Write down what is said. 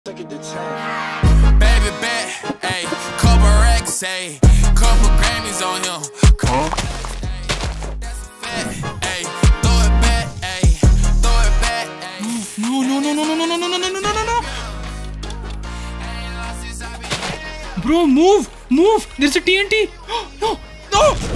Baby bet, ayy, couple racks, ayy, couple Grammys on him. That's a fact, ayy, throw it back, ayy, throw it back, ayy. No. Bro, move! There's a TNT! No!